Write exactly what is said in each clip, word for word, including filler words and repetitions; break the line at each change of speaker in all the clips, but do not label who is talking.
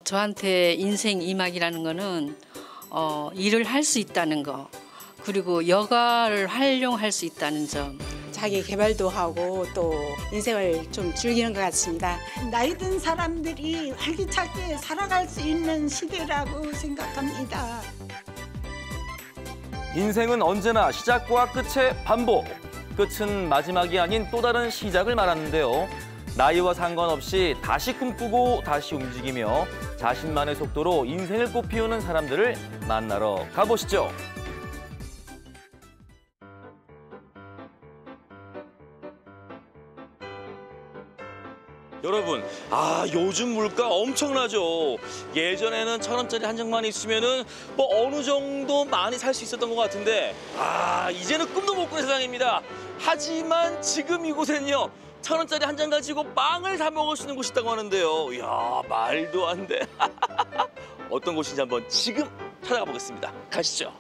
저한테 인생 이막이라는 거는 어, 일을 할 수 있다는 거, 그리고 여가를 활용할 수 있다는 점.
자기 개발도 하고 또 인생을 좀 즐기는 것 같습니다.
나이 든 사람들이 활기차게 살아갈 수 있는 시대라고 생각합니다.
인생은 언제나 시작과 끝의 반복. 끝은 마지막이 아닌 또 다른 시작을 말하는데요. 나이와 상관없이 다시 꿈꾸고 다시 움직이며 자신만의 속도로 인생을 꽃피우는 사람들을 만나러 가보시죠. 여러분, 아 요즘 물가 엄청나죠. 예전에는 천 원짜리 한 장만 있으면은 뭐 어느 정도 많이 살 수 있었던 것 같은데 아 이제는 꿈도 못 꾸는 세상입니다. 하지만 지금 이곳엔요 천 원짜리 한 장 가지고 빵을 사 먹을 수 있는 곳이 있다고 하는데요. 이야 말도 안 돼. 어떤 곳인지 한번 지금 찾아가 보겠습니다. 가시죠.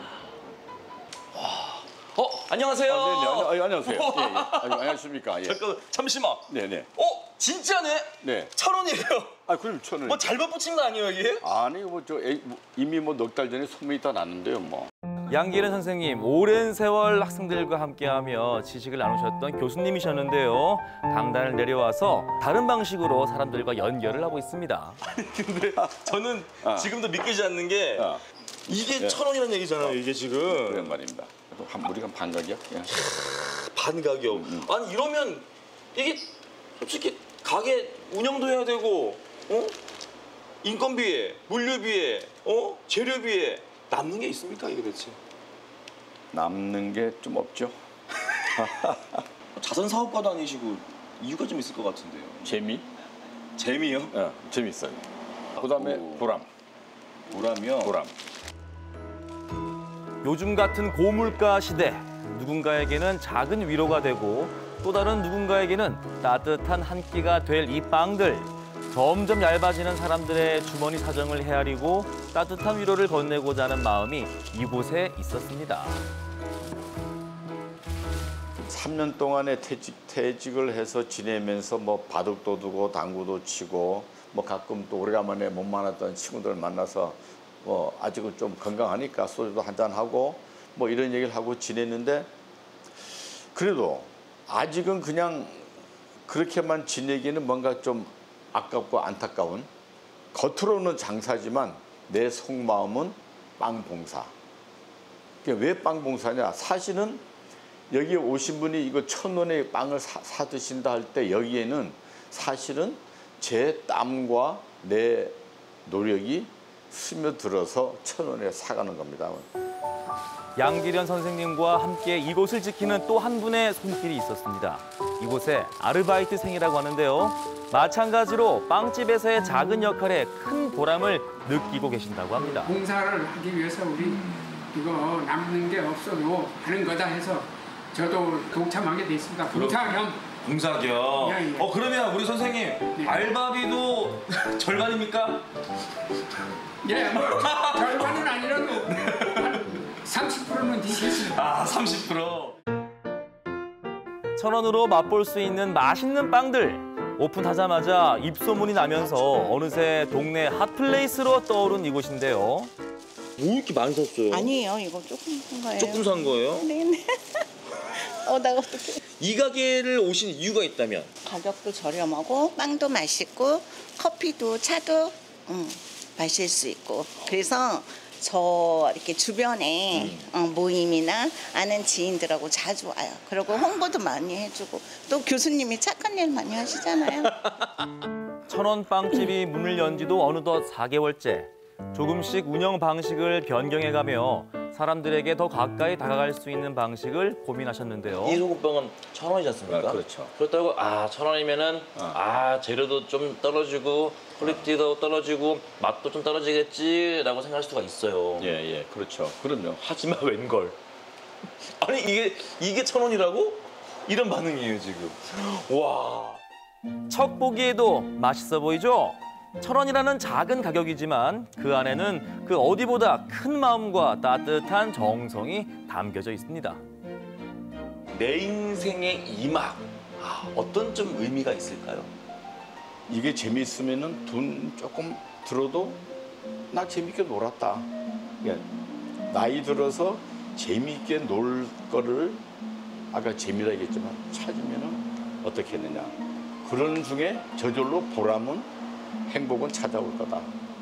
와. 어 안녕하세요.
아, 네, 네. 아, 안녕하세요. 예, 예. 아, 안녕하십니까. 예.
잠깐 잠시만.
네네.
어 진짜네.
네.
천 원이에요.
아 그럼 천 원.
뭐 잘못 붙인 거 아니에요 이게?
아니 뭐저 뭐, 이미 뭐 넉 달 전에 소문이 다 났는데요 뭐.
양기련 선생님, 오랜 세월 학생들과 함께하며 지식을 나누셨던 교수님이셨는데요. 강단을 내려와서 다른 방식으로 사람들과 연결을 하고 있습니다. 아니 근데 저는
아.
지금도 믿기지 않는 게
아.
이게
네.
천 원이라는 얘기잖아요. 이게 지금.
그런 말입니다. 한 우리가 반가격. 예.
반 가격.
음.
아니 이러면 이게 솔직히 가게 운영도 해야 되고, 어? 인건비에, 물류비에, 어? 재료비에 남는 게 있습니까 이게 대체?
남는 게 좀 없죠.
자선 사업가도 아니시고 이유가 좀 있을 것 같은데요.
재미?
재미요?
예, 재밌어요. 그다음에
오.
보람.
보람이요?
보람.
요즘 같은 고물가 시대, 누군가에게는 작은 위로가 되고 또 다른 누군가에게는 따뜻한 한 끼가 될 이 빵들. 점점 얇아지는 사람들의 주머니 사정을 헤아리고 따뜻한 위로를 건네고자 하는 마음이 이곳에 있었습니다.
삼 년 동안에 퇴직, 퇴직을 해서 지내면서 뭐 바둑도 두고 당구도 치고 뭐 가끔 또 오래간만에 못 만났던 친구들 만나서 뭐 아직은 좀 건강하니까 소주도 한잔 하고 뭐 이런 얘기를 하고 지냈는데 그래도 아직은 그냥 그렇게만 지내기는 뭔가 좀 아깝고 안타까운 겉으로는 장사지만 내 속마음은 빵 봉사. 왜 빵 봉사냐? 사실은 여기 오신 분이 이거 천 원의 빵을 사, 사 드신다 할 때 여기에는 사실은 제 땀과 내 노력이 스며들어서 천 원에 사가는 겁니다.
양기련 선생님과 함께 이곳을 지키는 또 한 분의 손길이 있었습니다. 이곳에 아르바이트생이라고 하는데요. 마찬가지로 빵집에서의 작은 역할에 큰 보람을 느끼고 계신다고 합니다.
봉사를 하기 위해서 우리 이거 남는 게 없어도 하는 거다 해서 저도 동참하게 됐습니다. 봉사 겸.
봉사 겸.
예, 예.
어 그러면 우리 선생님
네.
알바비도 절반입니까?
예, 뭐 절반은 아니라도 한 삼십 퍼센트는 드시겠습니다.
아 삼십 퍼센트. 천 원으로 맛볼 수 있는 맛있는 빵들. 오픈하자마자 입소문이 나면서 어느새 동네 핫플레이스로 떠오른 이곳인데요. 뭐 이렇게 많이 샀어요?
아니에요, 이거 조금 산 거예요.
조금 산 거예요?
네네. 어, 나 어떡해.
이 가게를 오신 이유가 있다면?
가격도 저렴하고 빵도 맛있고 커피도 차도 음, 마실 수 있고 그래서 저 이렇게 주변에
음.
어, 모임이나 아는 지인들하고 자주 와요. 그리고 홍보도 많이 해주고 또 교수님이 착한 일 많이 하시잖아요.
천원 빵집이 문을 연 지도 어느덧 사 개월째. 조금씩 운영 방식을 변경해가며 사람들에게 더 가까이 다가갈 수 있는 방식을 고민하셨는데요.
이 소금빵은 천 원이지 않습니까?
아, 그렇죠.
그렇다고 아, 천 원이면은
어.
아, 재료도 좀 떨어지고 퀄리티도 떨어지고 맛도 좀 떨어지겠지라고 생각할 수가 있어요.
예, 예, 그렇죠. 그럼요.
하지만 웬걸. 아니 이게 이게 천 원이라고? 이런 반응이에요 지금. 와. 척 보기에도 맛있어 보이죠? 천 원이라는 작은 가격이지만 그 안에는 그 어디보다 큰 마음과 따뜻한 정성이 담겨져 있습니다. 내 인생의 이막. 아, 어떤 좀 의미가 있을까요?
이게 재미있으면은 돈 조금 들어도 나 재밌게 놀았다. 그러니까 나이 들어서 재미있게 놀 거를 아까 재미라 얘기했지만 찾으면 어떻게 했느냐. 그런 중에 저절로 보람은 행복은 찾아올 거다.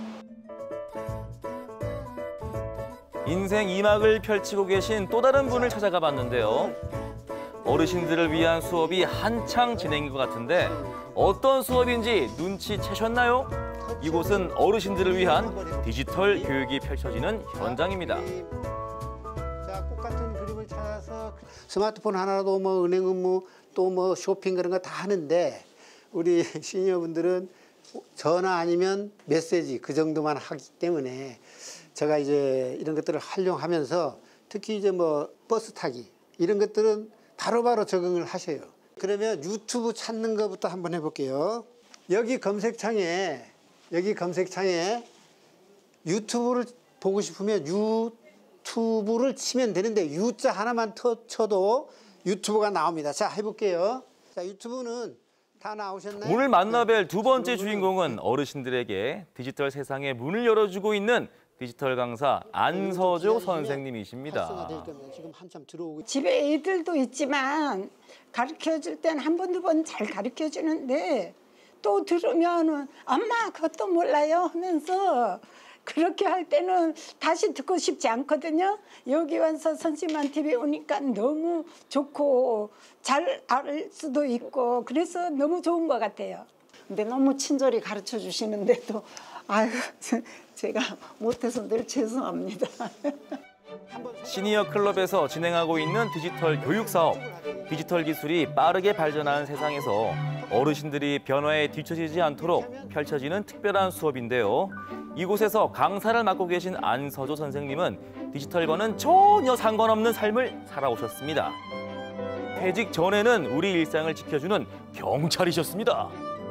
인생 이 막을 펼치고 계신 또 다른 분을 찾아가 봤는데요. 어르신들을 위한 수업이 한창 진행인 것 같은데 어떤 수업인지 눈치채셨나요? 이곳은 어르신들을 위한 디지털 교육이 펼쳐지는 현장입니다.
자, 꽃 같은 그림을 찾아서 스마트폰 하나로 뭐 은행 업무 또 뭐 쇼핑 그런 거 다 하는데 우리 시니어분들은 전화 아니면 메시지 그 정도만 하기 때문에 제가 이제 이런 것들을 활용하면서 특히 이제 뭐 버스 타기 이런 것들은 바로바로 적응을 하셔요. 그러면 유튜브 찾는 것부터 한번 해볼게요. 여기 검색창에 여기 검색창에 유튜브를 보고 싶으면 유튜브를 치면 되는데 U자 하나만 터, 쳐도 유튜브가 나옵니다. 자, 해볼게요. 자, 유튜브는 다 나오셨나요?
오늘 만나뵐 두 번째 주인공은 어르신들에게 디지털 세상의 문을 열어주고 있는 디지털 강사 안서조 선생님이십니다.
지금 한참 들어오고
집에 애들도 있지만 가르쳐줄 땐 한 번, 두 번 잘 가르쳐주는데 또 들으면은 엄마 그것도 몰라요 하면서 그렇게 할 때는 다시 듣고 싶지 않거든요. 여기 와서 선생님한테 배우니까 너무 좋고 잘 알 수도 있고 그래서 너무 좋은 것 같아요. 근데 너무 친절히 가르쳐 주시는데도 아유 제가 못해서 늘 죄송합니다.
시니어 클럽에서 진행하고 있는 디지털 교육 사업. 디지털 기술이 빠르게 발전하는 세상에서 어르신들이 변화에 뒤처지지 않도록 펼쳐지는 특별한 수업인데요. 이곳에서 강사를 맡고 계신 안서조 선생님은 디지털과는 전혀 상관없는 삶을 살아오셨습니다. 퇴직 전에는 우리 일상을 지켜주는 경찰이셨습니다.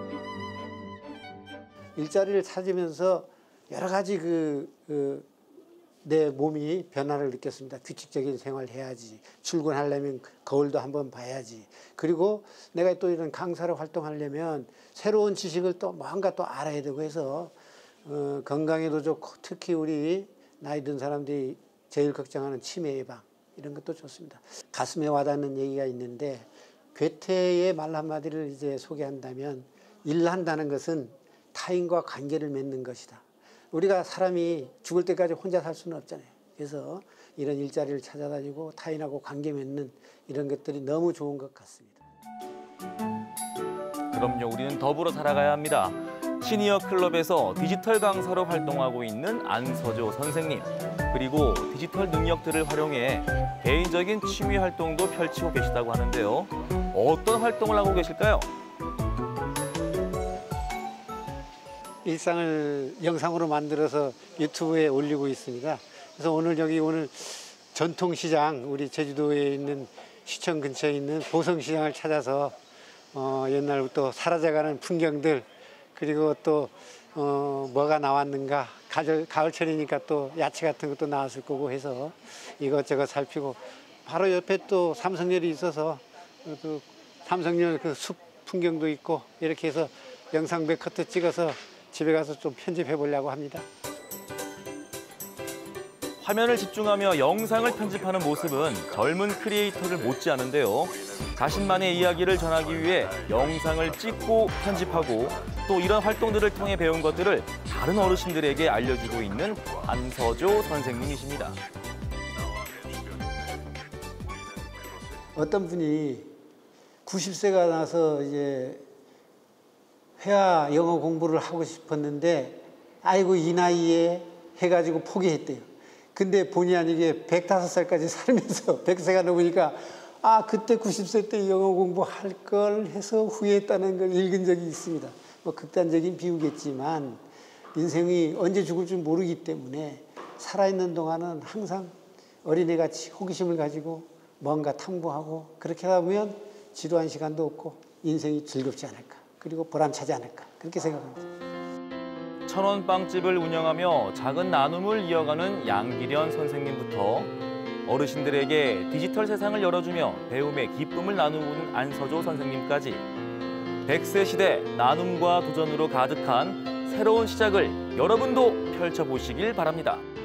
일자리를 찾으면서 여러 가지 그, 그 내 몸이 변화를 느꼈습니다. 규칙적인 생활을 해야지. 출근하려면 거울도 한번 봐야지. 그리고 내가 또 이런 강사로 활동하려면 새로운 지식을 또 뭔가 또 알아야 되고 해서 어, 건강에도 좋고 특히 우리 나이 든 사람들이 제일 걱정하는 치매 예방 이런 것도 좋습니다. 가슴에 와닿는 얘기가 있는데 괴테의 말 한마디를 이제 소개한다면 일한다는 것은 타인과 관계를 맺는 것이다. 우리가 사람이 죽을 때까지 혼자 살 수는 없잖아요. 그래서 이런 일자리를 찾아다니고 타인하고 관계 맺는 이런 것들이 너무 좋은 것 같습니다.
그럼요, 우리는 더불어 살아가야 합니다. 시니어 클럽에서 디지털 강사로 활동하고 있는 안서조 선생님. 그리고 디지털 능력들을 활용해 개인적인 취미 활동도 펼치고 계시다고 하는데요. 어떤 활동을 하고 계실까요?
일상을 영상으로 만들어서 유튜브에 올리고 있습니다. 그래서 오늘 여기 오늘 전통시장 우리 제주도에 있는 시청 근처에 있는 보성시장을 찾아서 어, 옛날부터 사라져가는 풍경들 그리고 또 어, 뭐가 나왔는가 가을, 가을철이니까 또 야채 같은 것도 나왔을 거고 해서 이것저것 살피고 바로 옆에 또 삼성열이 있어서 또 삼성열 그 숲 풍경도 있고 이렇게 해서 영상 몇 커트 찍어서 집에 가서 좀 편집해 보려고 합니다.
화면을 집중하며 영상을 편집하는 모습은 젊은 크리에이터를 못지않은데요. 자신만의 이야기를 전하기 위해 영상을 찍고 편집하고 또 이런 활동들을 통해 배운 것들을 다른 어르신들에게 알려주고 있는 안서조 선생님이십니다.
어떤 분이 구십 세가 나서 이제 회화 영어 공부를 하고 싶었는데 아이고 이 나이에 해가지고 포기했대요. 근데 본의 아니게 백다섯 살까지 살면서 백 세가 넘으니까 아 그때 구십 세 때 영어 공부할 걸 해서 후회했다는 걸 읽은 적이 있습니다. 뭐 극단적인 비유겠지만 인생이 언제 죽을 줄 모르기 때문에 살아있는 동안은 항상 어린애같이 호기심을 가지고 뭔가 탐구하고 그렇게 하다 보면 지루한 시간도 없고 인생이 즐겁지 않을까. 그리고 보람차지 않을까 그렇게 생각합니다.
천원 빵집을 운영하며 작은 나눔을 이어가는 양기련 선생님부터 어르신들에게 디지털 세상을 열어주며 배움의 기쁨을 나누는 안서조 선생님까지 백 세 시대 나눔과 도전으로 가득한 새로운 시작을 여러분도 펼쳐보시길 바랍니다.